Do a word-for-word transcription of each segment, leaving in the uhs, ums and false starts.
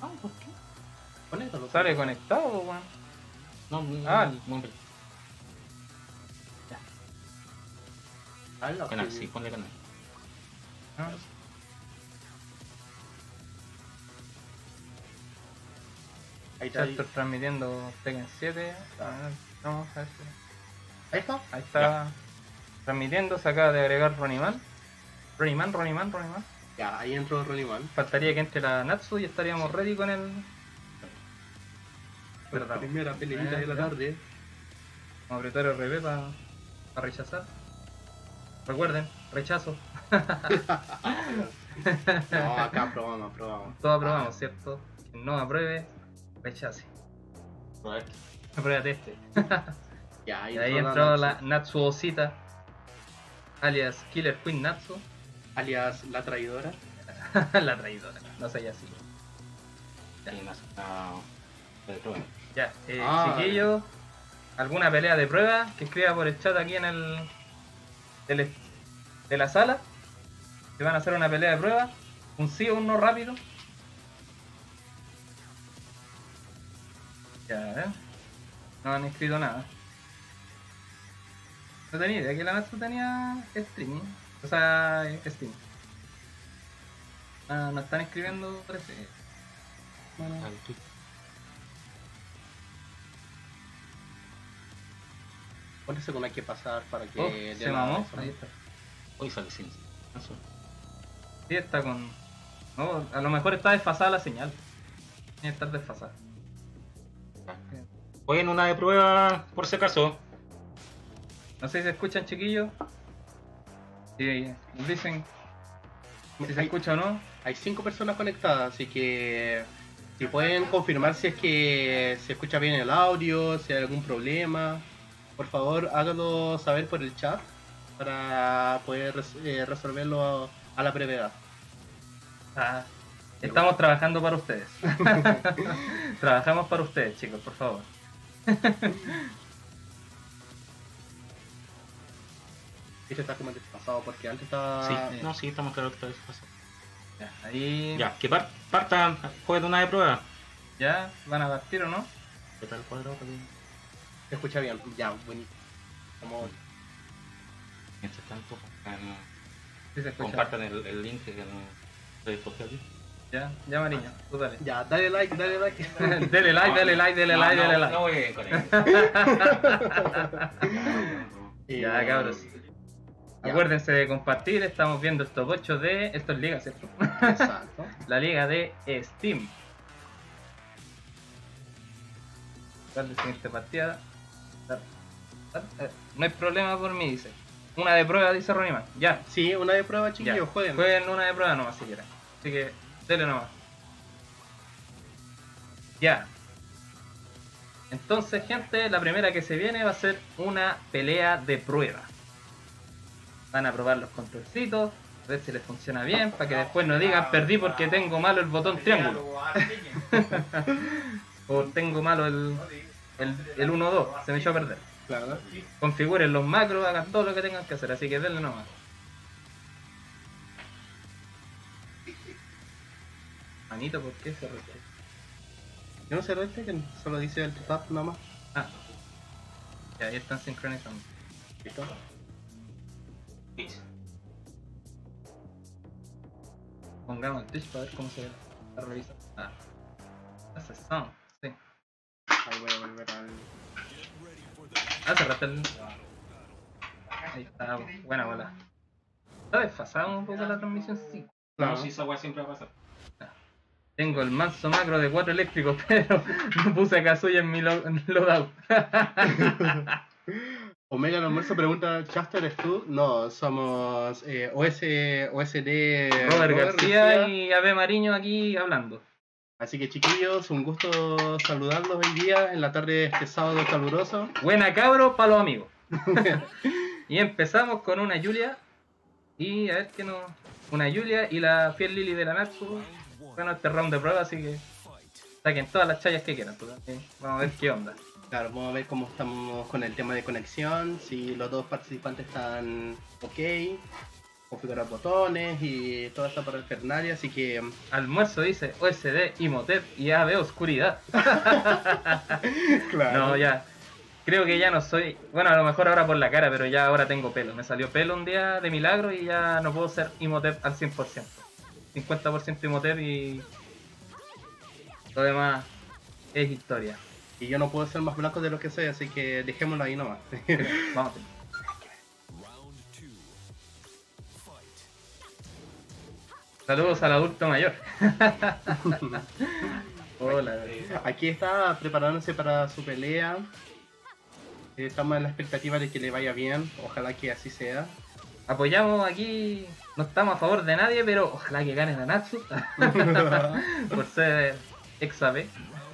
Ah, ¿por qué? Conéctalo. Sale conectado, weón. No, no, Ah. no, no. Ya. Hazlo, Canal, que- sí, ponle canal. Ah. Ahí está. Ya Ahí, estoy transmitiendo Tekken siete. Ah. A ver, vamos a ver si- ahí está. Ahí está transmitiendo, se acaba de agregar Roniman. Roniman, Roniman, Roniman. Ya, ahí entró Roniman. Faltaría que entre la Natsu y estaríamos ready con el. La Verdad. primera peleita Eh, de la ya. tarde. Vamos a apretar R B para rechazar. Recuerden, rechazo. No, acá probamos, probamos. Todos aprobamos, ¿cierto? Quien no apruebe, rechace. A ver. Apruébate este. Ya, ahí Y ahí entró entró la la Natsu Osita, alias Killer Queen Natsu, alias la traidora. la traidora, no sé así. Y más. Ah, de prueba. Ya, eh, Ah, chiquillos, alguna pelea de prueba que escriba por el chat aquí en el del- de la sala. Que van a hacer una pelea de prueba, un sí o un no rápido. Ya, ¿eh? No han escrito nada. No tenía idea que la Natsu tenía streaming. O sea, Steam. Ah, no están escribiendo, parece. Bueno, Al tweet. ¿Cuántos segundos hay que pasar para que oh, dé se la- mamó. eso? Ahí está. Hoy sale sin. Eso. Sí, está con. No, a lo mejor está desfasada la señal. Tiene que estar desfasada. Voy en una de prueba, por si acaso. No sé si se escuchan, chiquillos. Si nos dicen si se Hay- escucha o no. Hay cinco personas conectadas, así que si pueden confirmar si es que se escucha bien el audio, si hay algún problema, por favor háganlo saber por el chat para poder res- eh, resolverlo a, a la brevedad. Ah, estamos trabajando para ustedes. Trabajamos para ustedes, chicos, por favor. Este está como desfasado porque antes estaba... Sí, sí. no, sí, estamos claros que está desfasado. Ya, ahí Ya, que par partan, jueguen una de prueba. ya van a partir o no. ¿Qué tal el cuadrado? Se escucha bien, ya, buenísimo. Como... Mientras tanto, eh, Sí se escucha. compartan el, el link que no se escogió aquí. Ya, ya Mariño, tú dale. Ya, dale like, dale like. Dele like, dele like, dele No, like, no, dele like. No voy a ir con él. Ya, Eh, cabros. ya. Acuérdense de compartir, estamos viendo estos ocho de... Esto es liga, ¿cierto? Exacto. La liga de Steam. Dale, siguiente partida. Dale, dale, dale. No hay problema por mí, dice. Una de prueba, dice Roniman. Ya, Sí, una de prueba, ya. chiquillos, jueguen. Jueguen una de prueba nomás si quieren. Así que, dele nomás. Ya. Entonces, gente, la primera que se viene va a ser una pelea de prueba. Van a probar los controlcitos, a ver si les funciona bien, para que después no digan perdí porque tengo malo el botón triángulo. O tengo malo el, el, el uno dos, se me echó a perder. Claro. Configuren los macros, hagan todo lo que tengan que hacer, así que denle nomás. Manito, ¿por qué se rete? Yo no sé este que solo dice el tap nada más. Ah, ya ahí están sincronizando. ¿Listo? Pongamos el Twitch para ver cómo se ve la revisa. Ah, hace sound, sí. Ahí voy a volver al... Ah, cerraste el. Ahí está, buena bola. Está desfasada un poco la transmisión, sí. No, sí, esa weá siempre va a pasar. Tengo el manso macro de cuatro eléctricos, pero no puse a Kazuya en mi lo- en loadout. Omega el almuerzo pregunta, ¿Chaster eres tú? No, somos eh, O S, O S D Robert García y Ave Mariño aquí hablando. Así que chiquillos, un gusto saludarlos hoy día en la tarde de este sábado caluroso. Buena cabro para los amigos. Y empezamos con una Julia. Y a ver qué nos. Una Julia y la fiel Lily de la Natsu. Bueno, este round de prueba, así que saquen todas las chayas que quieran. Pues, ¿sí? Vamos a ver qué onda. Claro, vamos a ver cómo estamos con el tema de conexión, si los dos participantes están ok. configurar botones y toda esta parafernalia, así que Almuerzo dice U S D, Imhotep y A B oscuridad. claro. No, ya. Creo que ya no soy. Bueno, a lo mejor ahora por la cara, pero ya ahora tengo pelo. Me salió pelo un día de milagro y ya no puedo ser Imhotep al cien por ciento. cincuenta por ciento Imhotep y. Lo demás es historia. Y yo no puedo ser más blanco de lo que soy, así que dejémoslo ahí nomás. Vamos. Saludos al adulto mayor. Hola. Aquí está preparándose para su pelea. Estamos en la expectativa de que le vaya bien, ojalá que así sea. Apoyamos aquí, no estamos a favor de nadie, pero ojalá que gane Nanatsu. Por ser ex A B.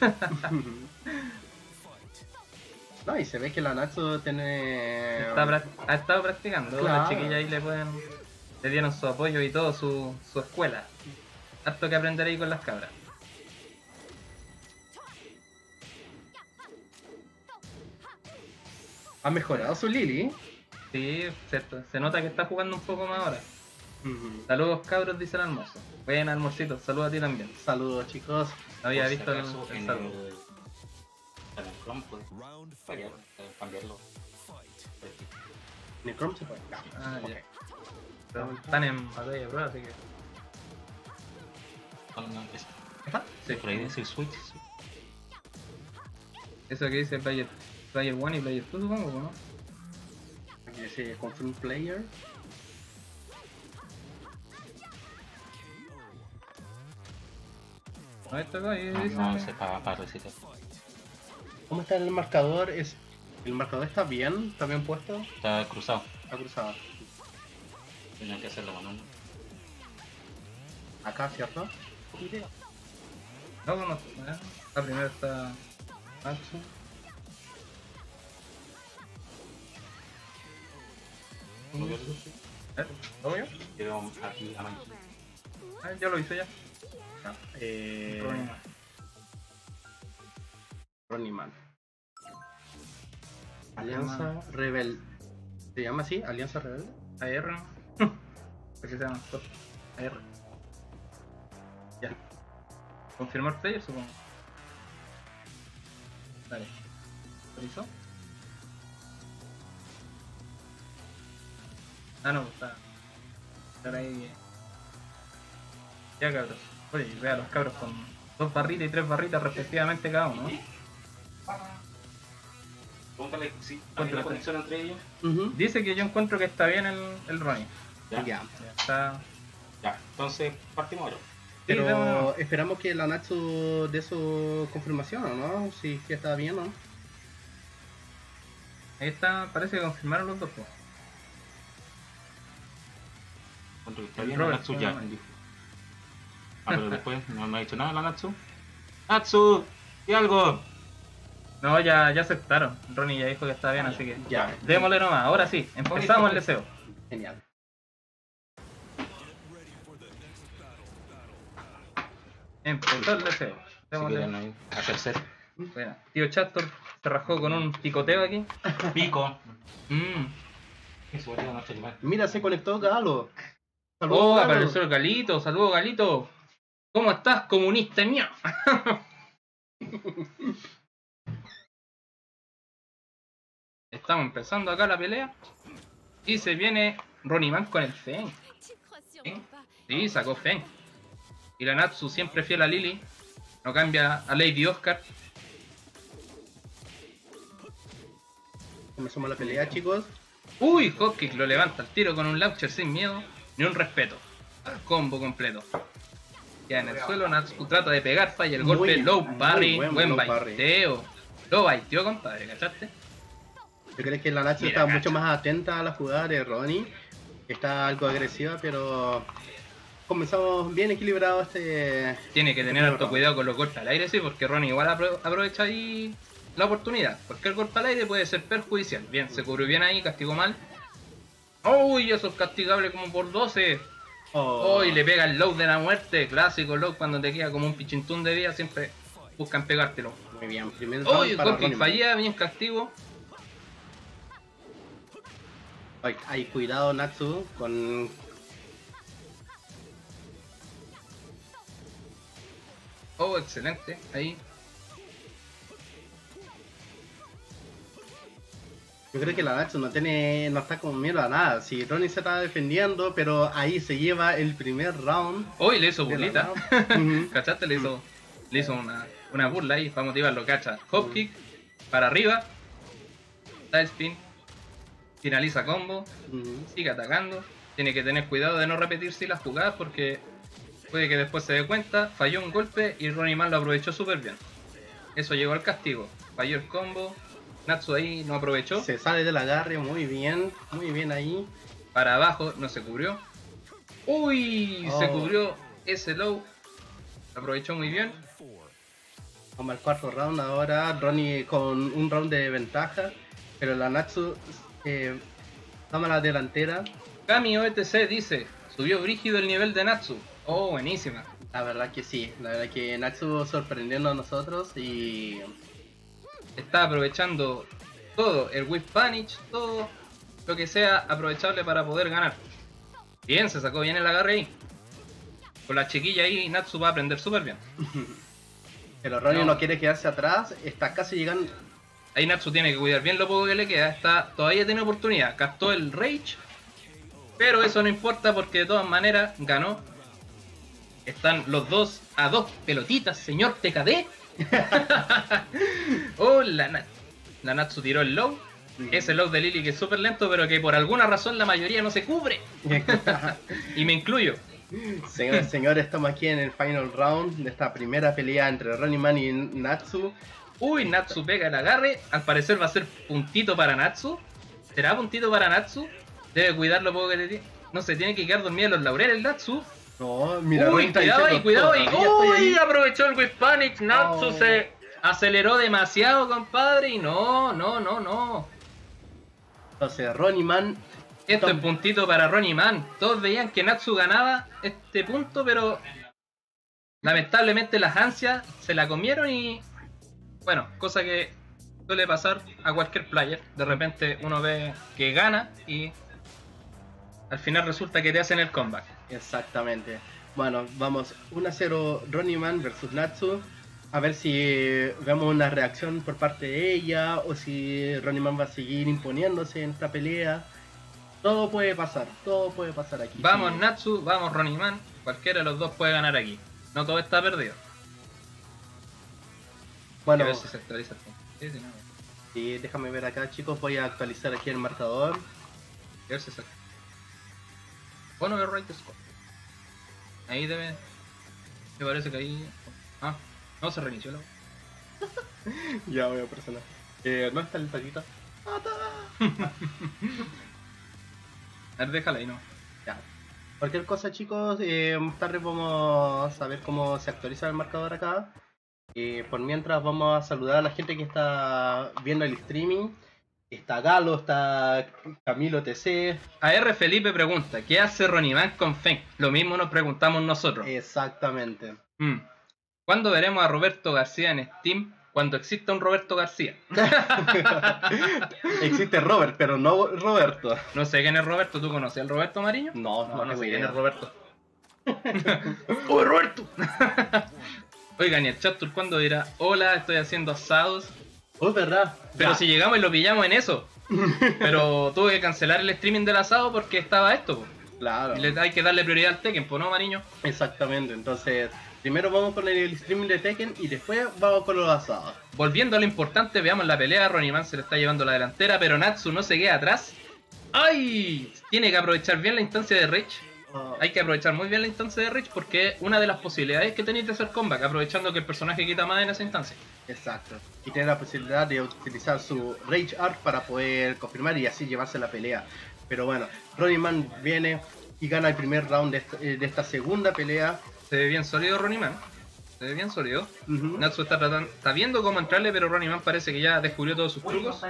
No, y se ve que la Natsu tiene... Está pra- ha estado practicando, Claro. las chiquillas ahí le pueden, le dieron su apoyo y todo, su, su escuela. Harto que aprender ahí con las cabras. Ha mejorado su Lily. Sí, cierto, se nota que está jugando un poco más ahora. Ujú. Saludos cabros, dice el almuerzo. Buen almuercito, saludos a ti también. Saludos, chicos. No había Por si visto el, acaso, el en saludo. el, en el Chrome puedes variar, eh, cambiarlo. ¿En el Chrome se puede? No. Ah, Ok. ya. Pero están en batalla de prueba, así que. No, no, es- Ajá. Sí. por ahí dice Switch. sí. Eso que dice Player, player uno y Player dos, supongo, ¿no? Aquí dice Confirm Player. No, esto acá ahí No, dice. no, sé, para, para recitar. ¿Cómo está el marcador? Es... ¿El marcador está bien? ¿Está bien puesto? Está cruzado. Está cruzado. Tienen que hacerlo manual. Acá, ¿cierto? No, no, no. La primera está. Natsu. ¿Lo vio? ¿Eh? ¿Lo veo? Quiero aquí a mano. Ah, ya lo hice ya. Eh... Ronnie. Ronnie Man. Alianza Rebel. ¿Se llama así? ¿Alianza Rebelde? A R. ¿Por qué se llama? A R. Ya. Confirmar player, supongo. Dale. ¿Autorizó? Ah, no, está. Estar ahí. Ya, cabros. Oye, vea a los cabros con dos barritas y tres barritas respectivamente cada uno, ¿no? Pregúntale si hay Cuéntale. una conexión entre ellos. Ujú. Dice que yo encuentro que está bien el, el Ronnie. Ya. Ya. Ya está. Ya, entonces partimos ahora. Pero démonos. esperamos que la Natsu dé su confirmación, ¿o no? Si que está bien, ¿no? Ahí está, parece que confirmaron los dos. Pues. Encuentro que está El bien, Robert, la Natsu ya. no, no. dijo. Ah, pero después no me ha dicho nada la Natsu. Natsu, ¿y algo? No, ya, ya aceptaron. Ronnie ya dijo que está bien, Ah, así que. Ya. Démosle nomás, ahora sí, empezamos el deseo. Genial. Empezó el deseo. Si Démosle. quieren ahí, a tercer. Bueno, tío Chastor se rajó con un picoteo aquí. Pico. Mmm. Eso es nuestro animal. Mira, se conectó Galo. Saludos, Oh, Galo. apareció el Galito. Saludos, Galito. ¿Cómo estás, comunista mío? Estamos empezando acá la pelea. Y se viene Ronnie Man con el Feng. ¿Sí? Sí, sacó Feng. Y la Natsu siempre fiel a Lily. No cambia a Lady Oscar. Comenzamos la pelea, chicos. Uy, Hotkick lo levanta al tiro con un launcher sin miedo ni un respeto. Al combo completo. Ya en el suelo Natsu trata de pegar, falla el Muy- golpe, low muy parry, buen buen low parry. baiteo. Lo baiteó, compadre, ¿cachaste? Yo creo que la Natsu Mira, está cacha. mucho más atenta a la jugada de Ronnie. Está algo agresiva, pero comenzamos bien equilibrado este... Tiene que tener Este harto round. cuidado con los golpes al aire, sí, porque Ronnie igual apro- aprovecha ahí la oportunidad. Porque el golpe al aire puede ser perjudicial. Bien, se cubrió bien ahí, castigó mal. Uy, eso es castigable como por doce. Oh, Oh, y le pega el low de la muerte, clásico low cuando te queda como un pichintún de vida, siempre buscan pegártelo. Muy bien, primer Oh, round y para Hotkick Ronnie Man. fallía, bien castigo. Ay, ay, cuidado Natsu con Oh, excelente. Ahí. Yo creo que la Natsu no tiene, no está con miedo a nada. Si Ronnie se está defendiendo, pero ahí se lleva el primer round. Hoy le hizo de la burlita. round. Ujú. ¿Cachaste? Le hizo, le hizo una, una burla ahí para motivarlo, cacha. Hop kick, para arriba. Side spin. Finaliza combo. Ujú. Sigue atacando. Tiene que tener cuidado de no repetirse las jugadas porque puede que después se dé cuenta. Falló un golpe y Ronnie Man lo aprovechó súper bien. Eso llegó al castigo. Falló el combo. Natsu ahí no aprovechó. Se sale del agarre muy bien, muy bien ahí. Para abajo no se cubrió. Uy, Oh. se cubrió ese low. Aprovechó muy bien. Vamos al cuarto round ahora. Ronnie con un round de ventaja. Pero la Natsu eh, toma la delantera. Kami O E T C dice, subió brígido el nivel de Natsu. Oh, buenísima. La verdad que sí. La verdad que Natsu sorprendiendo a nosotros y... Está aprovechando todo, el Whip Punish, todo lo que sea aprovechable para poder ganar. Bien, se sacó bien el agarre ahí. Con la chiquilla ahí, Natsu va a aprender súper bien. Pero Ronnie No. no. quiere quedarse atrás. Está casi llegando... Ahí Natsu tiene que cuidar bien lo poco que le queda. Está, todavía tiene oportunidad. Gastó el Rage. Pero eso no importa porque de todas maneras ganó. Están los dos a dos pelotitas, señor T K D. Oh, la, Na- la Natsu tiró el low. Ese low de Lily que es súper lento, pero que por alguna razón la mayoría no se cubre. Y me incluyo. Señores, señores, estamos aquí en el final round de esta primera pelea entre Ronnie Man y Natsu. Uy, Natsu pega el agarre. Al parecer va a ser puntito para Natsu. ¿Será puntito para Natsu? Debe cuidar lo poco que le tiene. No se tiene que quedar dormido en los laureles Natsu. No, mira, Uy, Ronnie está cuidado ahí, diciendo, cuidado ahí. "Todavía estoy Uy, ahí". aprovechó el Whip Punish. Natsu Oh. se aceleró demasiado, compadre. Y no, no, no, no. Entonces, Ronnie Man. Esto Tom- es puntito para Ronnie Man. Todos veían que Natsu ganaba este punto, pero lamentablemente las ansias se la comieron y... Bueno, cosa que suele pasar a cualquier player. De repente uno ve que gana y al final resulta que te hacen el comeback. Exactamente. Bueno, vamos uno a cero Ronnie Man versus Natsu. A ver si vemos una reacción por parte de ella o si Ronnie Man va a seguir imponiéndose en esta pelea. Todo puede pasar, todo puede pasar aquí. Vamos Sí. Natsu, vamos Ronnie Man. Cualquiera de los dos puede ganar aquí. No todo está perdido. Bueno, A ver si se actualiza el punto. Sí, sí, no. sí, déjame ver acá, chicos. Voy a actualizar aquí el marcador. A ver si se actualiza. Bueno, ver right score. Ahí debe... Me parece que ahí... Ah, no se reinició la... Ya voy a presionar. Eh, ¿No está el patito? A ver, déjala ahí, no. Ya. Cualquier cosa, chicos, eh, más tarde vamos a ver cómo se actualiza el marcador acá. Eh, por mientras vamos a saludar a la gente que está viendo el streaming. Está Galo, está Camilo T C. A R Felipe pregunta, ¿qué hace Ronnie Man con Feng? Lo mismo nos preguntamos nosotros. Exactamente. Mm. ¿Cuándo veremos a Roberto García en Steam? Cuando exista un Roberto García. Existe Robert, pero no Roberto. No sé quién es Roberto, ¿tú conoces al Roberto Mariño? No, No, no, no tengo sé quién idea. es Roberto. ¡Oh, Roberto! Oigan, y el Chatur cuando dirá, hola, estoy haciendo asados. Oh, es verdad. Pero Ya. si llegamos y lo pillamos en eso. Pero tuve que cancelar el streaming del asado porque estaba esto, po. Claro. Y le hay que darle prioridad al Tekken, ¿po no, Mariño? Exactamente. Entonces, primero vamos con el streaming de Tekken y después vamos con los asados. Volviendo a lo importante, veamos la pelea. Ronnie Man se le está llevando la delantera, pero Natsu no se queda atrás. ¡Ay! Tiene que aprovechar bien la instancia de Rage. Oh, Hay que aprovechar muy bien la instancia de Rage porque es una de las posibilidades que tenéis de hacer comeback, aprovechando que el personaje quita más en esa instancia. Exacto. Y tiene la posibilidad de utilizar su Rage Art para poder confirmar y así llevarse la pelea. Pero bueno, Ronnie Man viene y gana el primer round de esta, de esta segunda pelea. Se ve bien sólido Ronnie Man. Se ve bien sólido. Ujú. Natsu está tratando, está viendo cómo entrarle, pero Ronnie Man parece que ya descubrió todos sus trucos.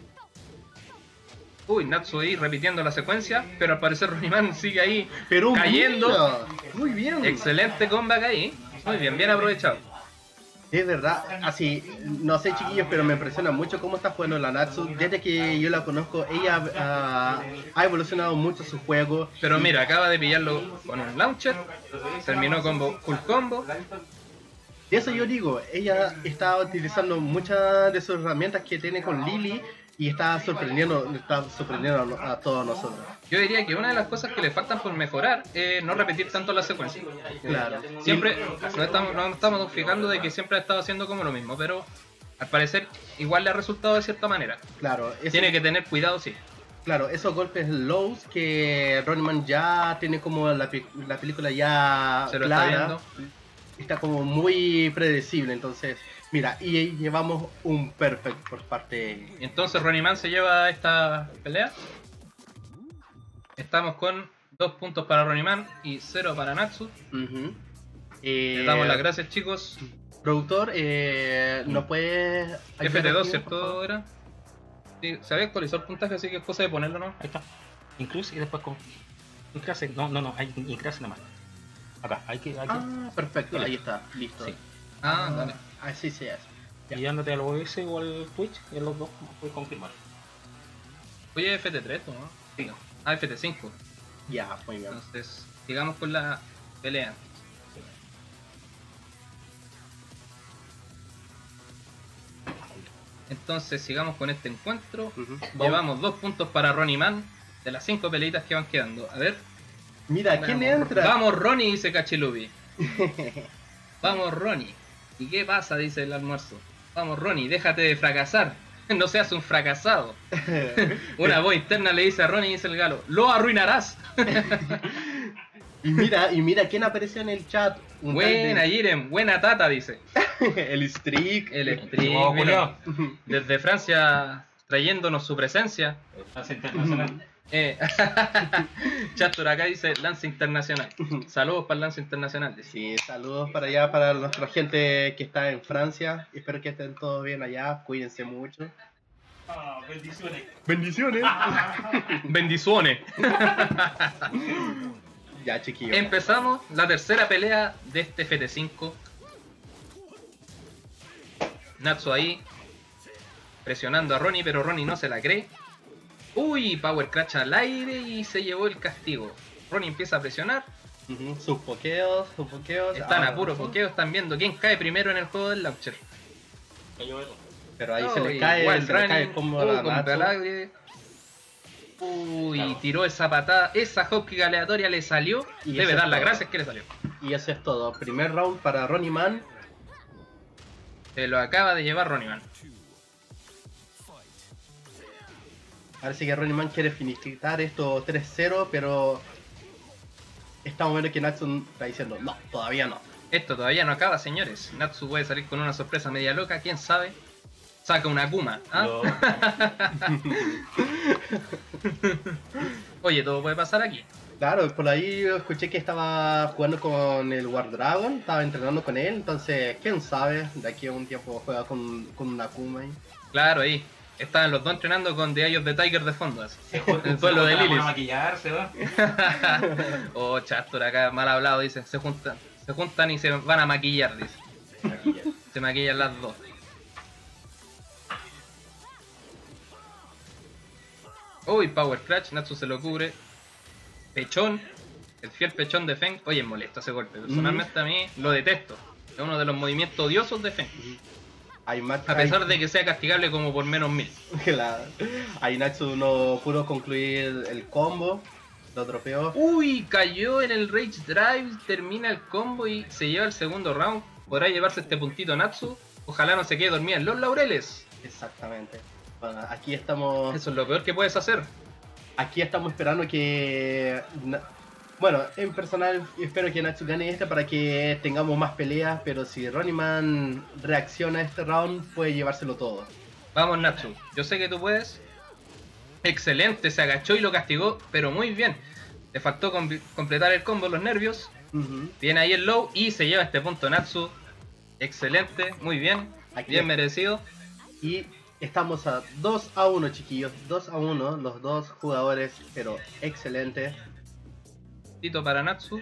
Uy, Natsu ahí repitiendo la secuencia, pero al parecer Ronnie Man sigue ahí Pero cayendo. mira, muy bien. Excelente comeback ahí. Muy bien, bien aprovechado. Es verdad, así, no sé chiquillos, pero me impresiona mucho cómo está jugando la Natsu. Desde que yo la conozco, ella ah, ha evolucionado mucho su juego. Pero Y- mira, acaba de pillarlo con un launcher. Terminó combo, full combo. De eso yo digo, ella está utilizando muchas de sus herramientas que tiene con Lily y está sorprendiendo, está sorprendiendo a, a todos nosotros. Yo diría que una de las cosas que le faltan por mejorar es no repetir tanto la secuencia. Claro. Siempre nos estamos, nos estamos fijando de que siempre ha estado haciendo como lo mismo, pero al parecer igual le ha resultado de cierta manera. Claro, eso, Tiene que tener cuidado, sí. claro, esos golpes lows que Ronnieman ya tiene como la, pe- la película ya Se lo está clara, viendo. está como muy predecible, entonces, mira, y llevamos un perfect por parte. Entonces Ronnie Man se lleva esta pelea. Estamos con dos puntos para Ronnie Man y cero para Natsu. Ujú. Eh, Les damos las gracias, chicos. Productor, eh, ¿nos puedes F ayudar T dos, aquí, por ¿cierto? favor? Era. Sí, se había actualizado el puntaje, así que es cosa de ponerlo, ¿no? Ahí está. Incluso y después con. Incrase. No, no, no, hay incrase nomás. Acá, hay que. Hay que... Ah, perfecto, ahí está, listo. Sí. Ah, dale. Así se hace. Ya. Y ándate al O B S o al Twitch, y en los dos puedes confirmar. Oye, F T tres, ¿no? Sí. Ah, F T cinco. Ya, muy bien. Entonces, sigamos con la pelea. Entonces, sigamos con este encuentro. Ujú. Llevamos dos puntos para Ronnie Man de las cinco peleitas que van quedando. A ver. Mira, ¿quién entra? Vamos, Ronnie, dice Cachilubi. Vamos, Ronnie. ¿Y qué pasa? Dice el almuerzo. Vamos, Ronnie, déjate de fracasar. No seas un fracasado. Una voz interna le dice a Ronnie, dice el galo, lo arruinarás. Y mira, y mira quién apareció en el chat. Un tal Buena, de- Jiren, buena tata, dice. el Streak. El Streak, Oh, mira, Julio. desde Francia trayéndonos su presencia. Lance internacional. Eh, Chastor acá dice Lance Internacional. Saludos para el Lance Internacional. Dice. Sí, saludos para allá, para nuestra gente que está en Francia. Espero que estén todos bien allá. Cuídense mucho. Ah, bendiciones. Bendiciones. Bendiciones. Ya, chiquillos. Empezamos la tercera pelea de este F T cinco. Natsu ahí presionando a Ronnie, pero Ronnie no se la cree. Uy, Power Crash al aire y se llevó el castigo. Ronnie empieza a presionar. Ujú, sus pokeos, sus pokeos. Están Ah, a puro pokeo, están viendo quién cae primero en el juego del launcher. Cayó eso. Pero ahí se Uy, le cae, Wild se le cae Running, el combo uh, a la contra Natsu. el aire. Uy, Claro. tiró esa patada. Esa hockey aleatoria le salió. Y Debe eso dar es las todo. gracias que le salió. Y eso es todo. Primer round para Ronnie Man. Se lo acaba de llevar Ronnie Man. Parece que Ronnie Man quiere finiquitar esto tres cero, pero estamos viendo que Natsu está diciendo, no, todavía no. Esto todavía no acaba, señores. Natsu puede salir con una sorpresa media loca, quién sabe. Saca una Akuma. ¿Ah? Yo- Oye, todo puede pasar aquí. Claro, por ahí yo escuché que estaba jugando con el War Dragon, estaba entrenando con él, entonces, quién sabe, de aquí a un tiempo juega con, con una Akuma ahí. Claro, ahí. Estaban los dos entrenando con The Eye of the Tiger de fondo. así. Se jun- El se pueblo de juntan Lilis. para maquillarse, ¿va? Oh, Chastor acá, mal hablado, dice. Se juntan, se juntan y se van a maquillar, dice. Maquillar. Se maquillan las dos. Uy, Power Crash, Natsu se lo cubre. Pechón, el fiel pechón de Feng. Oye, es molesto ese golpe. Personalmente a mí lo detesto. Es uno de los movimientos odiosos de Feng. Ahí, Max- A pesar de que sea castigable como por menos mil. ahí- la- ahí Natsu no pudo concluir el combo, lo dropeó. Uy, cayó en el Rage Drive, termina el combo y se lleva el segundo round. ¿Podrá llevarse este puntito Natsu? Ojalá no se quede dormida en los laureles. Exactamente. Bueno, aquí estamos, Eso es lo peor que puedes hacer. aquí estamos esperando que... na- Bueno, en personal espero que Natsu gane este para que tengamos más peleas, pero si Ronnie Man reacciona a este round puede llevárselo todo. Vamos Natsu, yo sé que tú puedes. Excelente, se agachó y lo castigó, pero muy bien. Le faltó com- completar el combo, los nervios. Ujú. Viene ahí el low y se lleva este punto Natsu. Excelente, muy bien. Aquí. Bien merecido. Y estamos a dos a uno, chiquillos, dos a uno, los dos jugadores, pero excelente. Tito para Natsu.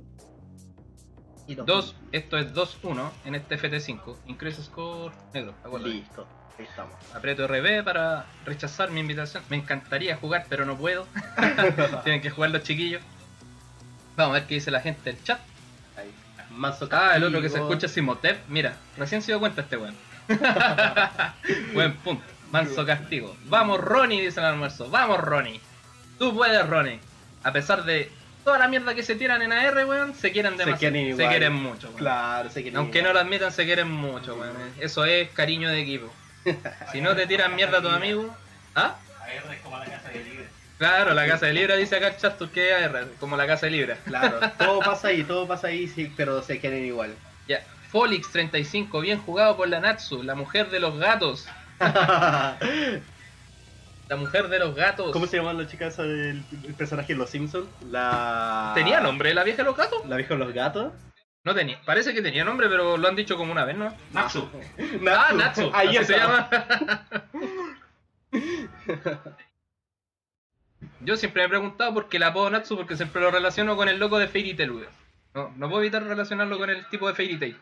Y los- dos, esto es dos uno en este F T cinco. Increase score negro, acuérdate. Listo, ahí estamos. Aprieto R B para rechazar mi invitación. Me encantaría jugar, pero no puedo. Tienen que jugar los chiquillos. Vamos a ver qué dice la gente del chat. Ahí. Manso Ah, el otro que se castigo. escucha es Simotep. Mira, recién se dio cuenta este weón. Buen punto. Manso castigo. Vamos, Ronnie, dice el almuerzo. Vamos, Ronnie. Tú puedes, Ronnie. A pesar de toda la mierda que se tiran en A R, weón, se quieren demasiado. quieren Se igual. quieren mucho, weón. Claro, se quieren Aunque igual. no lo admitan, se quieren mucho, weón. Eso es cariño de equipo. Si no te tiran mierda a tu amigo. ¿Ah? A R es como la casa de libre. Claro, la casa de Libra dice acá el chat que es A R, como la casa de Libra. Claro, todo pasa ahí, todo pasa ahí, sí, pero se quieren igual. Ya. Folix treinta y cinco, bien jugado por la Natsu, la mujer de los gatos. La mujer de los gatos. ¿Cómo se llaman las chicas del el personaje de los Simpsons? La... ¿Tenía nombre la vieja de los gatos? ¿La vieja de los gatos? No tenía, parece que tenía nombre, pero lo han dicho como una vez, ¿no? Natsu. Ah, Natsu, Ahí así se está. llama. Yo siempre me he preguntado por qué el apodo Natsu, porque siempre lo relaciono con el loco de Fairy Tail, weón. No, no puedo evitar relacionarlo con el tipo de Fairy Tail.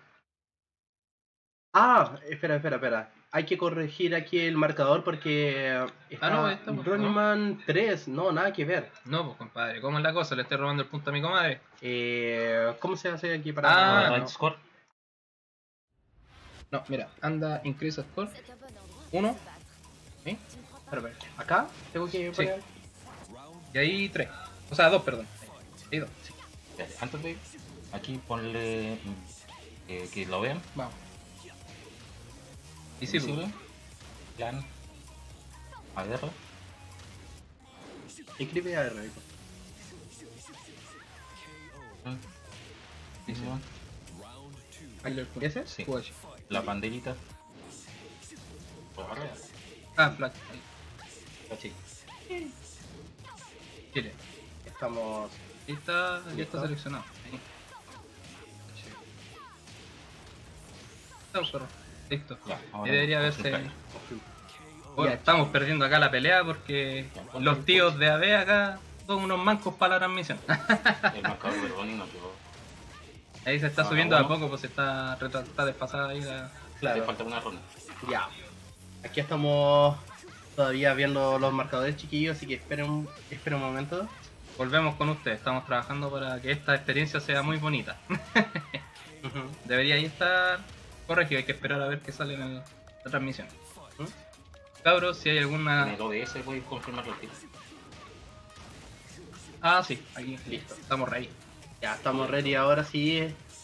Ah, espera, espera, espera. Hay que corregir aquí el marcador porque está Ah, no, ahí estamos, ¿no? Ronnieman tres, no, nada que ver. No, pues compadre, ¿cómo es la cosa? Le estoy robando el punto a mi comadre. Eh, ¿Cómo se hace aquí para...? Ah, Right no. score. No, mira, anda increase score. Uno. ¿Sí? Espera, espera. ¿Acá? Tengo que Sí. poner... Y ahí tres. O sea, dos, perdón. Ahí dos. Sí. Espérate, Antes de aquí ponle mm, eh, que lo vean. Vamos. Y sí, pues. Visible. Plan. A R. Escribe A R. Visible. ¿Ese? Sí. Watch. La banderita. Por arriba. Ah, flash. Ahí. Así. Chile. Estamos... Ahí está, ya está ¿Listo? seleccionado. Ahí. Chao, perro. Listo. Ya, Y ahora debería vamos a haberse... entrar. Bueno, estamos perdiendo acá la pelea porque Ya, los tíos de A B acá son unos mancos para la transmisión. El marcador de Ronnie no quedó. Ahí se está Ah, subiendo a bueno. poco, pues está, retra- está desfasada ahí la... Le Claro. falta una ronda. Ya. Aquí estamos todavía viendo los marcadores, chiquillos, así que esperen un, esperen un momento. Volvemos con ustedes, estamos trabajando para que esta experiencia sea muy bonita. Ujú. Debería ahí estar corregido, hay que esperar a ver qué sale en la transmisión. ¿Mm? Cabros, si hay En alguna... el O B S voy a confirmar los tiros. Ah, sí, aquí, Listo. listo, estamos ready. Ya estamos ready ahora sí.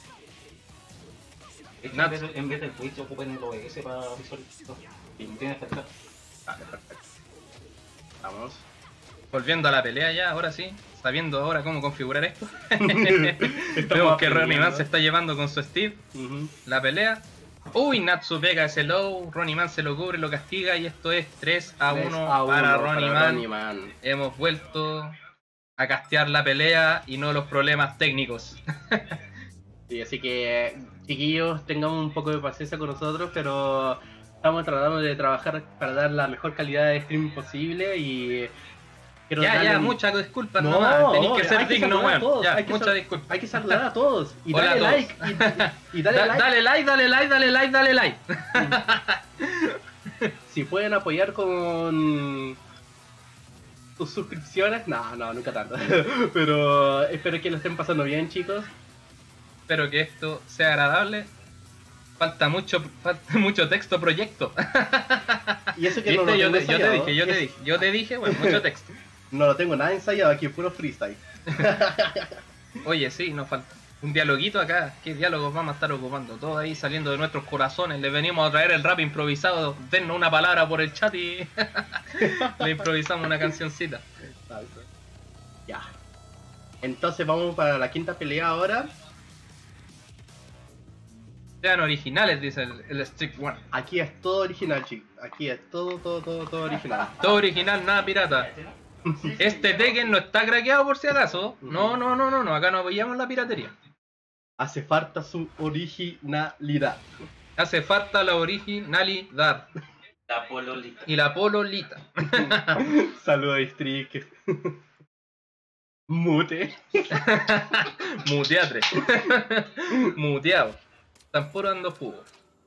Es que Nat- en vez, de, en vez del Twitch ocupen el O B S para visualizar. Y no tienes que estar. Vale, perfecto. Vamos. Volviendo a la pelea ya, ahora sí, sabiendo ahora cómo configurar esto. Estamos Vemos que Ronnie aprendiendo. Man se está llevando con su Steve Ujú. la pelea. Uy, Natsu pega ese low, Ronnie Man se lo cubre, lo castiga y esto es tres a tres uno a para uno Ronnie para Man. Ronnie Man. Hemos vuelto a castear la pelea y no los problemas técnicos. Sí, así que, chiquillos, tengamos un poco de paciencia con nosotros, pero estamos tratando de trabajar para dar la mejor calidad de stream posible y... quiero Ya, darle ya, un- muchas disculpas No, nomás, tenéis que hay ser que digno, saludar a weón. todos, Ya, hay que muchas sal- disculpas. Hay que saludar a todos y Hola darle a todos. like y, y darle Da- like. Dale like, dale like, dale like, dale like. Si pueden apoyar con sus suscripciones, no, no, nunca tanto. Pero espero que lo estén pasando bien, chicos. Espero que esto sea agradable. Falta mucho, falta mucho texto proyecto. Y eso que no lo ¿Viste? Yo tengo te, yo te ensayado. dije, yo te Es- dije, yo te dije, bueno, mucho texto. No lo tengo nada ensayado, aquí puro freestyle. Oye, sí, nos falta un dialoguito acá. ¿Qué diálogos vamos a estar ocupando? Todo ahí saliendo de nuestros corazones. Le venimos a traer el rap improvisado. Dennos una palabra por el chat y le improvisamos una cancioncita. Exacto. Ya. Entonces vamos para la quinta pelea ahora. Sean originales, dice el, el Strict One. Aquí es todo original, chicos. Aquí es todo, todo, todo, todo original. Todo original, nada pirata. Este Tekken no está craqueado por si acaso. No, no, no, no, no. Acá no apoyamos la piratería. Hace falta su originalidad. Hace falta la originalidad. La pololita. Y la pololita. Saludos, Strick. Mute. Muteatre. Muteado. Están puro dando jugo.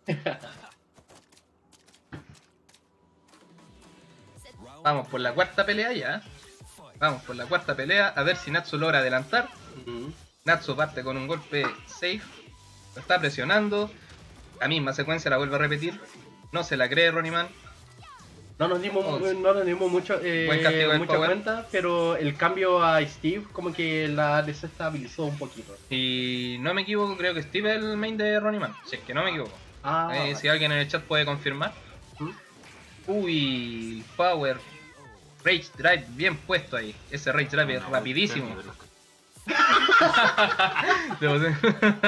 Vamos por la cuarta pelea ya. Vamos por la cuarta pelea. A ver si Natsu logra adelantar. Ujú. Natsu parte con un golpe safe. Lo está presionando. La misma secuencia la vuelve a repetir. No se la cree Ronnie Man. No nos dimos, Oh, no nos dimos mucho, eh, buen castigo del mucha Power. cuenta, pero el cambio a Steve como que la desestabilizó un poquito. Y no me equivoco, creo que Steve es el main de Ronnie Man. Si es que no me equivoco. Ah, Eh, si alguien en el chat puede confirmar. ¿Mm? Uy, Power. Rage Drive bien puesto ahí. Ese Rage Drive es rapidísimo. Debo ser-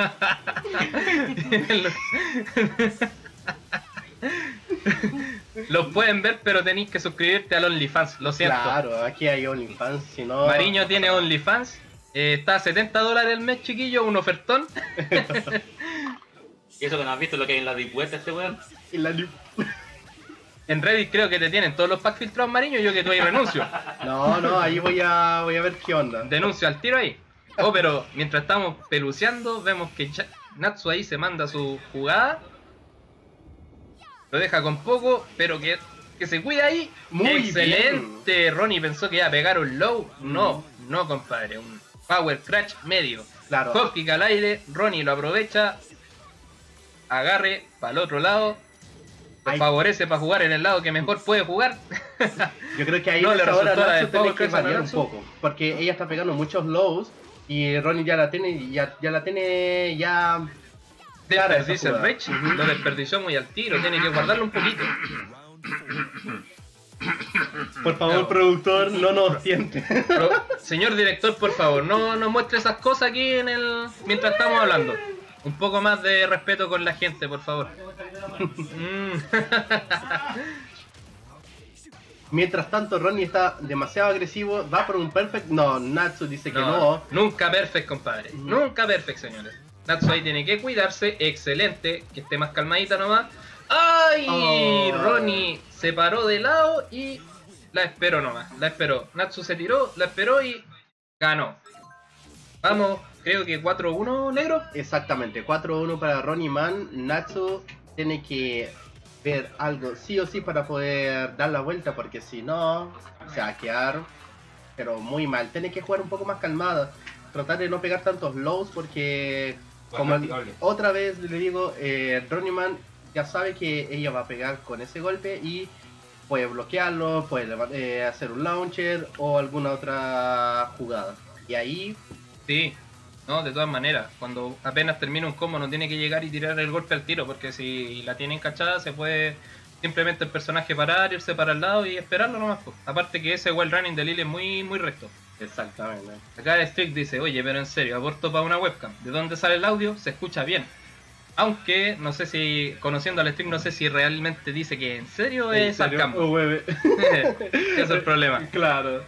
Los pueden ver, pero tenéis que suscribirte al OnlyFans, lo siento. claro, aquí hay OnlyFans, si no... Mariño tiene OnlyFans, eh, está a setenta dólares el mes, chiquillo, un ofertón. Y eso que no has visto lo que hay en la deep web de este weón. Y la- En Reddit creo que te tienen todos los packs filtrados, Mariño, yo que tú ahí renuncio. No, no, ahí voy a, voy a ver qué onda. Denuncio al tiro ahí. Oh, pero mientras estamos peluceando, vemos que ya- Natsu ahí se manda su jugada. Lo deja con poco, pero que, que se cuida ahí. Muy Excelente. Ronnie pensó que iba a pegar un low. No, no, compadre. Un power crash medio. Claro, Hop kick al aire. Ronnie lo aprovecha. Agarre para el otro lado. Lo Ahí. favorece para jugar en el lado que mejor puede jugar. yo creo que ahí no en le esa hora resultó la Natsu del tiene Power que Crash a variar un Natsu. poco, porque ella está pegando muchos lows y Ronnie ya la tiene, ya, ya la tiene ya... clara esa Desperdicia el jugada. Rage. Lo desperdició muy al tiro. Tiene que guardarlo un poquito. Por favor, Claro. productor, no nos tiente. Pero, señor director, por favor, no nos muestre esas cosas aquí en el mientras estamos hablando. Un poco más de respeto con la gente, por favor. Mm. Mientras tanto, Ronnie está demasiado agresivo, va por un perfect. No, Natsu dice que No, no. nunca perfect, compadre. Ujú. Nunca perfect, señores. Natsu ahí tiene que cuidarse. Excelente. Que esté más calmadita nomás. ¡Ay! Oh. Ronnie se paró de lado y la esperó nomás. La esperó. Natsu se tiró, la esperó y ganó. Vamos, creo que cuatro uno, negro. Exactamente, cuatro uno para Ronnie Man. Natsu tiene que ver algo sí o sí para poder dar la vuelta, porque si no, se va a quedar, pero muy mal. Tiene que jugar un poco más calmada, tratar de no pegar tantos lows, porque como el- otra vez le digo, eh, Ronnie Man ya sabe que ella va a pegar con ese golpe y puede bloquearlo, puede leva- eh, hacer un launcher o alguna otra jugada. Y ahí, Sí, no, de todas maneras, cuando apenas termina un combo no tiene que llegar y tirar el golpe al tiro, porque si la tienen cachada se puede simplemente el personaje parar, irse para el lado y esperarlo nomás. Pues. Aparte que ese wall running de Lily es muy, muy recto. exactamente. Acá Strict dice, oye, pero en serio, aborto para una webcam. ¿De dónde sale el audio? Se escucha bien. Aunque, no sé si, conociendo al Strict, no sé si realmente dice que en serio ¿En es serio? sarcasmo. Oh, bebé. Ese es el problema. Claro.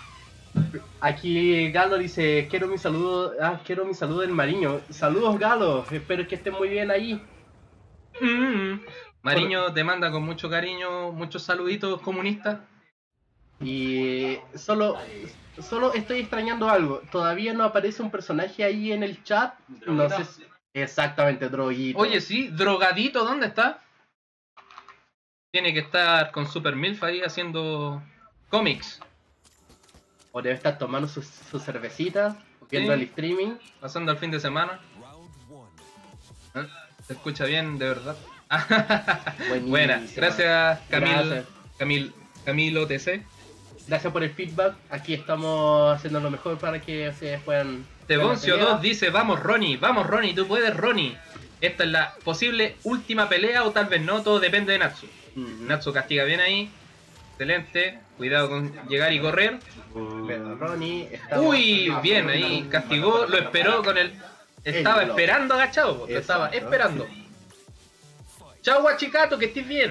Aquí Galo dice, quiero mi saludo, ah, quiero mi saludo del Mariño. Saludos Galo, espero que estén muy bien ahí. Mm. Mariño te manda con mucho cariño, muchos saluditos comunistas. Y solo, solo estoy extrañando algo. Todavía no aparece un personaje ahí en el chat. No sé si... Exactamente, Droguito. Oye, sí, drogadito, ¿dónde está? Tiene que estar con Super Milf ahí haciendo cómics, O debe estar tomando sus su cervecitas, viendo Sí. el streaming. pasando el fin de semana. ¿Eh? ¿Se escucha bien, de verdad? Buenísima. Buena, gracias Camil, Gracias. Camil, Camilo T C. Gracias por el feedback. Aquí estamos haciendo lo mejor para que ustedes puedan... Teboncio ver la dos pelea. dice, vamos Ronnie, vamos Ronnie, tú puedes Ronnie. Esta es la posible última pelea o tal vez no, todo depende de Natsu. Mm, Natsu castiga bien ahí. Excelente. Cuidado con llegar y correr. pero Ronnie está- Uy, bien, ahí castigó, lo esperó con el... Estaba El- esperando agachado, po, lo estaba Exacto. esperando. Chao guachicato, que estés bien.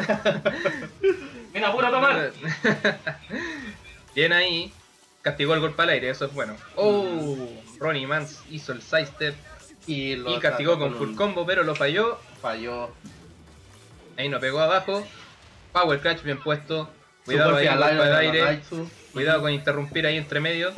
Mira, pura tomar. Bien ahí. Castigó el golpe al aire, eso es bueno. Oh, Ronnie Mans hizo el sidestep Y, lo y castigó atacó con full un- combo, pero lo falló. Falló. Ahí no pegó abajo. Power Clutch bien puesto. Su Cuidado golpe ahí, al golpe al de aire. Raitsu. Cuidado con interrumpir ahí entre medio.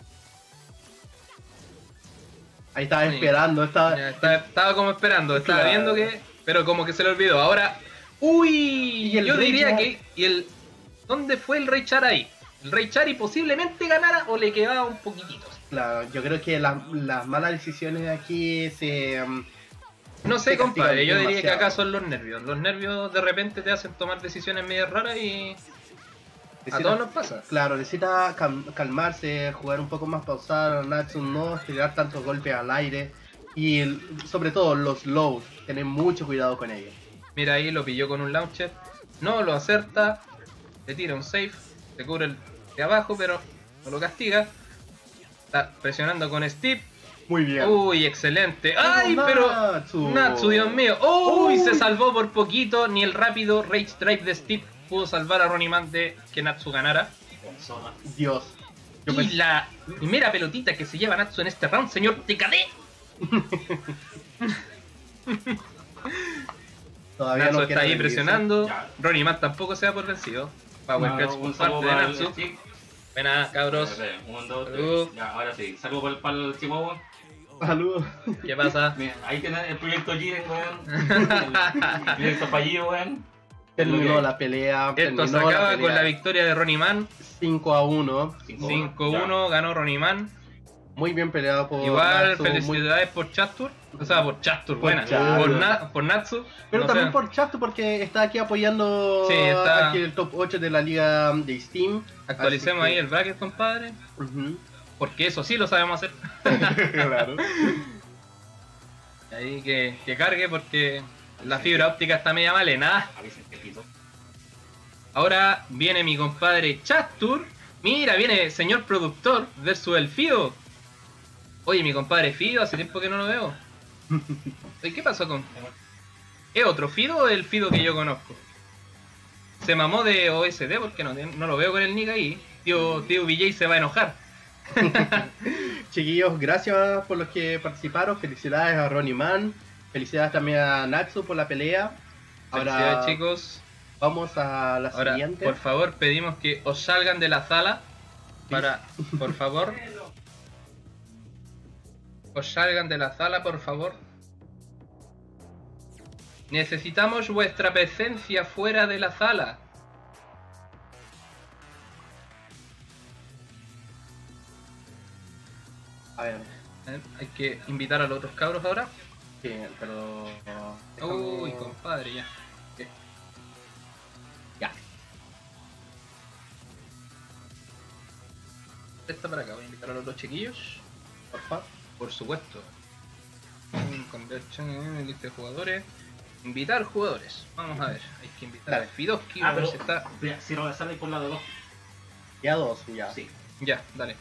Ahí estaba Sí. esperando, estaba... Ya, estaba, estaba como esperando, estaba Claro. viendo que... Pero como que se le olvidó. Ahora... ¡Uy! Y el Yo Rey diría Char. que... Y el, ¿dónde fue el Rey Char ahí? El Rey Char y posiblemente ganara o le quedaba un poquitito. Claro, yo creo que las, las malas decisiones aquí se... um, No sé, Te castigan compadre, yo diría que demasiado. acá son los nervios. Los nervios de repente te hacen tomar decisiones medio raras y a necesita- todos nos pasa. Claro, necesita cal- calmarse, jugar un poco más pausado, Natsu, no tirar tantos golpes al aire. Y el- sobre todo los lows, tener mucho cuidado con ellos. Mira ahí, lo pilló con un launcher. No lo acerta. Le tira un safe. Se cubre el de abajo, pero no lo castiga. Está presionando con Steve. Muy bien. Uy, excelente. ¡Ay, pero! Natsu. Natsu, Dios mío. ¡Uy! Uy. Se salvó por poquito. Ni el rápido Rage Drive de Steve pudo salvar a Ronnie Man de que Natsu ganara. Persona. Dios. Yo Y pensé- la primera pelotita que se lleva Natsu en este round, señor T K D. Todavía Natsu no está quiere ahí rendirse. presionando. Ya. Ronnie Man tampoco se da por vencido. Power No, Catch un por saludo parte de para el Natsu. stick. Buenas, cabros. Espera, espera, Un, dos, Salud. tres. Ya, ahora sí. Salvo para el, para el Chihuahua. Saludos. ¿Qué pasa? Mira, ahí tiene el proyecto Jiren, weón. El proyecto fallido, weón. Terminó Ok. la pelea. Esto terminó se acaba la con la pelea. victoria de Ronnie Man. cinco a uno. cinco uno, ganó Ronnie Man. Muy bien peleado por Igual, Natsu, muy- felicidades por Chastur. O sea, por Chastur, Por buena. Chastur. Por, Na- por Natsu. Pero No también sé. por Chasto porque está aquí apoyando Sí, está- aquí el top ocho de la liga de Steam. Actualicemos Así ahí que- el bracket, compadre. Ujú. Porque eso sí lo sabemos hacer. Claro. Ahí que, que cargue porque la fibra óptica está media mal en nada. Avisen que pito. Ahora viene mi compadre Chastur. Mira, viene señor productor versus el Fido. Oye, mi compadre Fido, hace tiempo que no lo veo. Oye, ¿qué pasó con...? ¿Es otro Fido o el Fido que yo conozco? Se mamó de O S D porque no, no lo veo con el nick ahí. Tío, tío V J se va a enojar. Chiquillos, gracias por los que participaron. Felicidades a Ronnie Man. Felicidades también a Natsu por la pelea. Ahora Felicidades, chicos. vamos a la Ahora, siguiente. por favor, pedimos que os salgan de la sala. Para, por favor. Os salgan de la sala, por favor. Necesitamos vuestra presencia fuera de la sala. A ver, Eh, Hay que invitar a los otros cabros ahora. sí, pero... Uy, déjame- compadre, ya. Ok. Ya. Esta para acá, voy a invitar a los dos chiquillos. Porfa. Por supuesto. Mm, Conversion en lista de jugadores. Invitar jugadores. Vamos a ver. Hay que invitar Dale. a Fidoski. Ah, a ver pero si está. mira, si no sale por la de dos. Ya dos, ya. Sí. Ya, dale.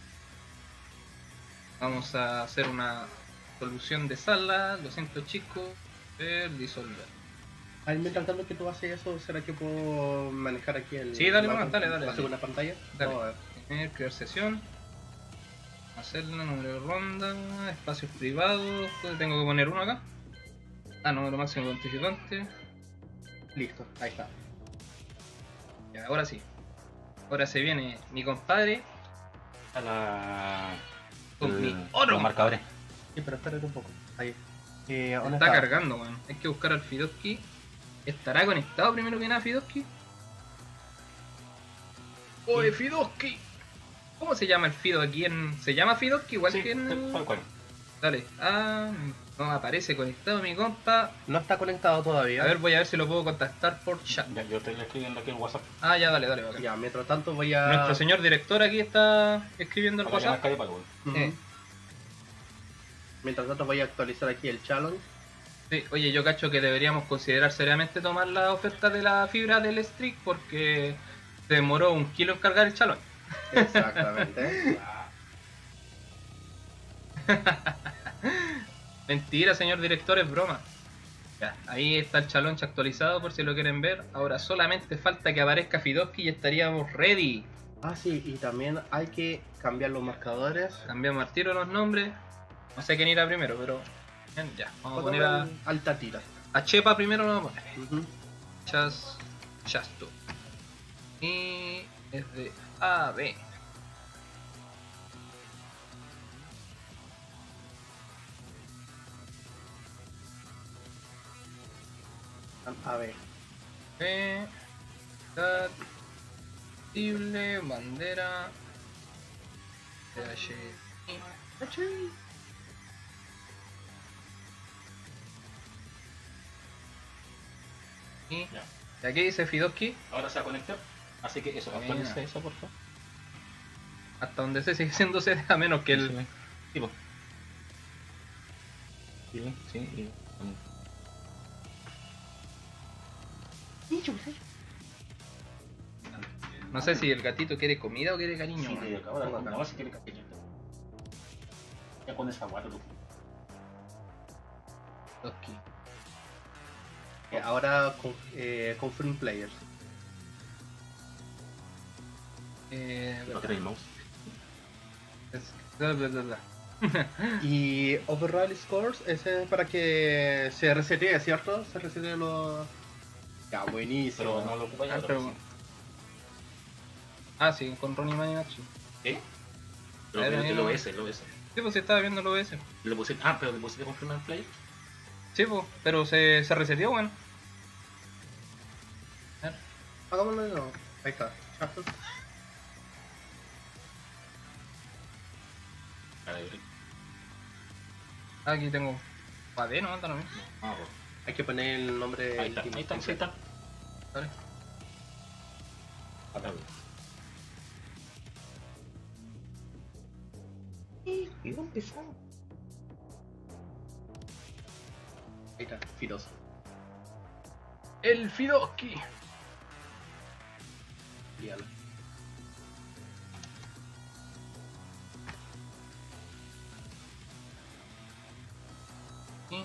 Vamos a hacer una solución de sala. Lo siento, chicos. Ver, disolver. A ver, mientras tanto que tú haces eso, ¿será que puedo manejar aquí el... Sí, dale, la, nomás, dale, dale, la dale. segunda pantalla? Dale. Vamos a ver. Tener, crear sesión. Hacerla, número de ronda. Espacios privados. Tengo que poner uno acá. Ah, número máximo de participantes. Listo, ahí está. Ya, ahora sí. Ahora se viene mi compadre A la. con el- mi oro. Los marcadores. Sí, pero espérate un poco. Ahí. Eh, ¿dónde Está está? cargando, weón. Hay que buscar al Fidoski. ¿Estará conectado primero que nada Fidoski? ¡Oye, Fidoski! ¿Cómo se llama el Fido aquí en...? ¿Se llama Fidoski igual Sí, que en...? tal cual. Dale. Ah, no aparece conectado mi compa. No está conectado todavía. A ver, voy a ver si lo puedo contactar por chat. Ya, yo estoy escribiendo aquí en WhatsApp. Ah, ya, dale, dale, bacán. Ya, mientras tanto voy a... Nuestro señor director aquí está escribiendo el Para que no WhatsApp. caiga para el gol. Ujú. Eh. Mientras tanto voy a actualizar aquí el challenge. Sí, oye, yo cacho que deberíamos considerar seriamente tomar la oferta de la fibra del Streak porque se demoró un kilo en cargar el chalón. Exactamente. Mentira, señor director, es broma. Ya, ahí está el chalonche actualizado por si lo quieren ver. Ahora solamente falta que aparezca Fidoski y estaríamos ready. Ah, sí, y también hay que cambiar los marcadores. Cambiamos al tiro los nombres. No sé quién irá primero, pero bien, ya. Vamos a poner a, Alta tira. a Chepa primero, lo vamos a poner. Ujú. Chas, Chasto. Y es de A B. A ver. B. Cat. Tible, bandera. T H Y Ya. ¿y aquí dice Fidoski? Ahora se va a conectar. Así que eso, Buena. actualiza eso, por favor. Hasta donde se sigue siendo C D, a menos que el... Sí, tipo. Sí, sí, y... No sé si el gatito quiere comida o quiere cariño. Sí, weón. te acabo de dar una base que le cariño. Ya con esa guata tú. Fidoski. Eh, Ahora con, eh, confirm players. Eh, No tenéis mouse. es- bla, bla, bla, bla. Y overall scores, ese es para que se resetee, ¿cierto? Se resetee los... Ya, buenísimo. Pero no lo ocupáis Ah, ahora. pero- Ah, sí, con Ronnie Man y Natsu. ¿Eh? Pero Era el, el mismo. O S, el O S. Sí, pues sí, estaba viendo el O B S. Le puse, ah, pero le pusiste confirmar player. Sí, pues, pero se, se reseteó, weón. A ver. Hagámoslo de nuevo. Ahí está. Chato. Aquí tengo. Padé, no, anda lo mismo. Ah, bueno. Hay que poner el nombre Ahí está, del ahí está, ahí está. Dale. Acá, güey. ¿Y dónde está? Ahí está, filoso. El Fidoski. Dígalo. Sí.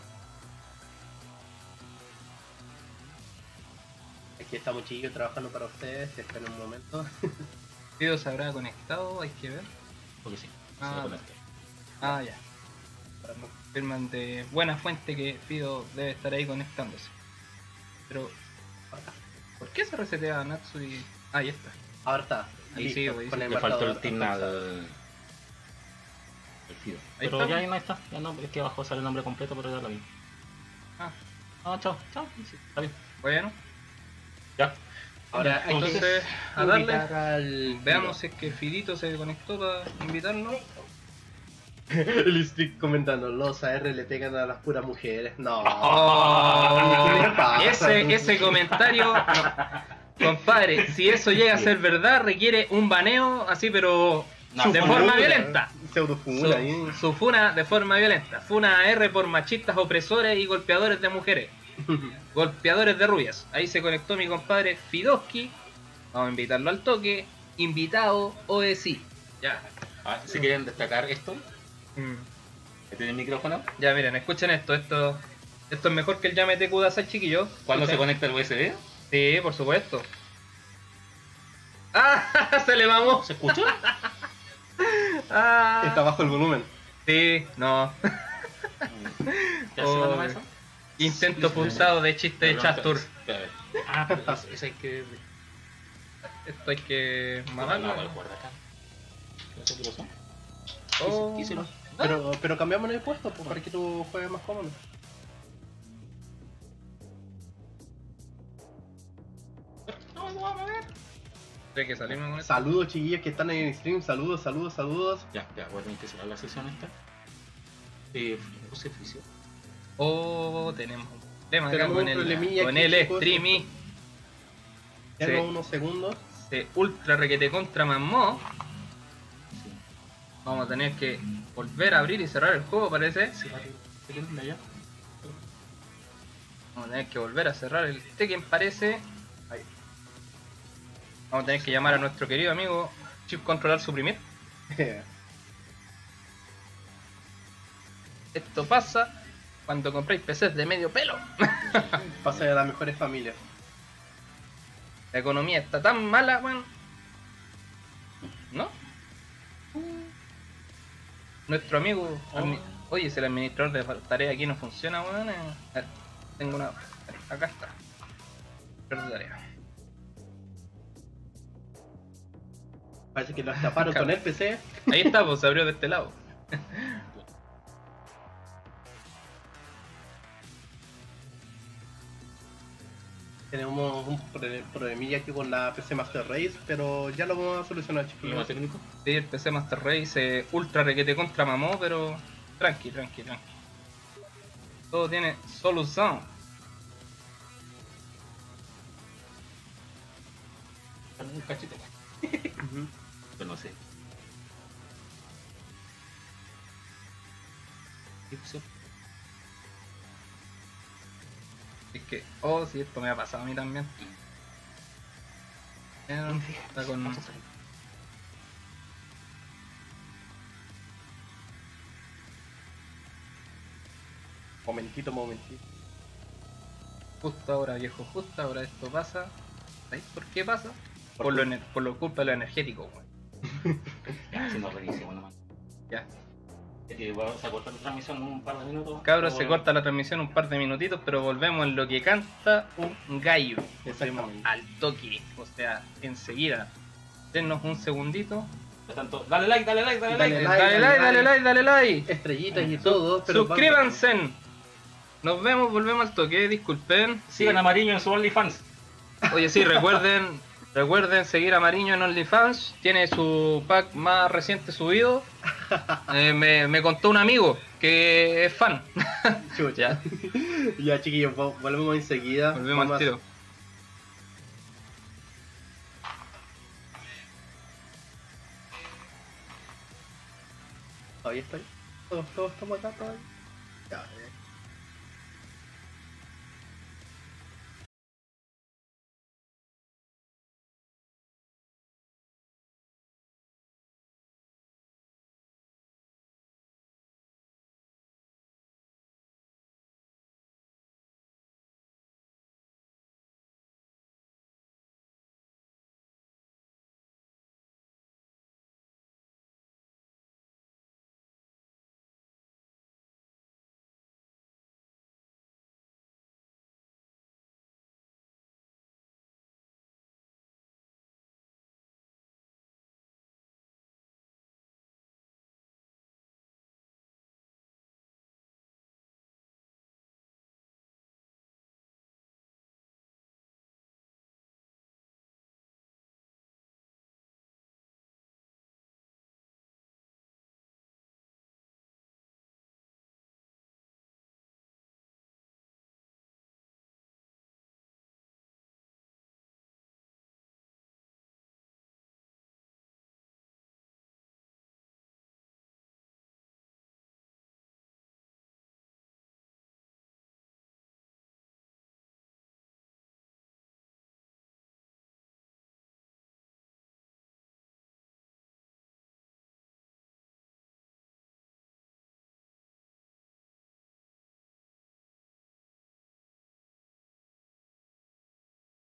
Aquí estamos chiquillos trabajando para ustedes, esperen un momento. Fido se habrá conectado, hay que ver. Porque sí. Ah, se lo conecté. Ah, ya. Firman de buena fuente que Fido debe estar ahí conectándose. Pero, ¿por qué se resetea Natsu y...? Ah, ahí está. Ahora está. Ahí listo, sí, güey, con sí. el Le faltó el marcador team actualizado. al. El Fido. Ahí Pero está. ya ahí no está. Ya no, es que abajo sale el nombre completo, pero ya lo vi. Ah, Ah, chao, chao. Sí, está bien. bueno. Ya. Ahora hay Entonces, que a darle. invitar al... Veamos si es que Fidito se conectó para invitarlo. El Strict comentando, los A R le pegan a las puras mujeres. No. Oh, ¿Qué le pasa? ese, ese comentario, compadre, si eso llega a ser verdad, requiere un baneo así, pero No, de funa, forma funa, violenta. Pseudofuna ahí. Su, su funa de forma violenta. Funa A R por machistas opresores y golpeadores de mujeres. Golpeadores de rubias. Ahí se conectó mi compadre Fidoski. Vamos a invitarlo al toque. Invitado O S I. Ya. Ah, si quieren destacar esto, Mm. que tiene el micrófono. Ya miren, escuchen esto. Esto, esto es mejor que el Yamete Kudasai, chiquillos. ¿Cuándo se Escuchen. conecta el U S B? Sí, por supuesto. ¡Ah! Se le mamó. ¿Se escucha? ¡Ah! Está bajo el volumen. Sí, no. ¿Ya se Oh, llama eso? Intento Sí, sí, pulsado de chiste de Pero, Chastur. espera, espera. Ah, pero eso, eso hay que. Esto hay que No, mamarlo. no, guarda acá. No sé qué pasó. Oh. Quíselo. Pero, pero cambiamos el puesto pues, para que tú juegues más cómodo. No, no, vamos a ver. Hay que salirme con esto. Saludos chiquillos que están en el stream, saludos, saludos, saludos. Ya, ya, voy a tener que cerrar la sesión esta. Eh, puse oficio. Oh, tenemos un problema acá Tenemos con un el, problemilla con aquí, el chicos. streaming. Denos Sí. unos segundos. Se ultra requete contra mamó. Sí. Vamos a tener que volver a abrir y cerrar el juego, parece. Sí, vale. ¿Se quieren de allá? Vamos a tener que volver a cerrar el Tekken, parece. Ahí. Vamos a tener que llamar a nuestro querido amigo Chip Controlar Suprimir. Esto pasa cuando compráis P Cs de medio pelo. Pasa de las mejores familias. La economía está tan mala, weón. ¿No? Nuestro amigo... admi- Oye, si el administrador de tarea aquí no funciona, weón. eh, a ver, tengo una... Acá está. Administrador de tarea. Parece que lo taparon con el P C. Ahí está, pues se abrió de este lado. Tenemos un pro- problemilla aquí con la P C Master Race, pero ya lo vamos a solucionar, ¿Problema chiquillos. técnico? Sí, el P C Master Race eh, ultra requete contra mamó, pero tranqui, tranqui, tranqui. Todo tiene solución. Un cachito. Ujú. Pero no sé. ¿Qué pasó? Es que, oh, sí, esto me ha pasado a mí también. Eh, Está con... Vamos a salir. Momentito, momentito. Justo ahora, viejo, justo ahora esto pasa. ¿Sabéis por qué pasa? Por Por, lo, qué? ener- por lo culpa de lo energético, weón. Ya, si nos revisemos nomás. Ya. Es que vamos a cortar la transmisión un par de minutos. Cabros, pero se bueno. corta la transmisión un par de minutitos, pero volvemos en lo que canta un gallo. Volvemos Exactamente. al toque, o sea, enseguida. Denos un segundito. Por tanto, dale like, dale like, dale, Dale like. like, Dale like, dale like, dale like. Estrellitas y todo, pero Suscríbanse. Nos vemos, volvemos al toque, disculpen. Sigan a Mariño en su OnlyFans. Oye, sí, recuerden, recuerden seguir a Mariño en OnlyFans. Tiene su pack más reciente subido. Eh, me, me contó un amigo que es fan. Chucha. Ya, chiquillos, vo- volvemos enseguida. Volvemos Vamos al a- tiro. Todavía estoy. Todos, todos estamos acá todavía.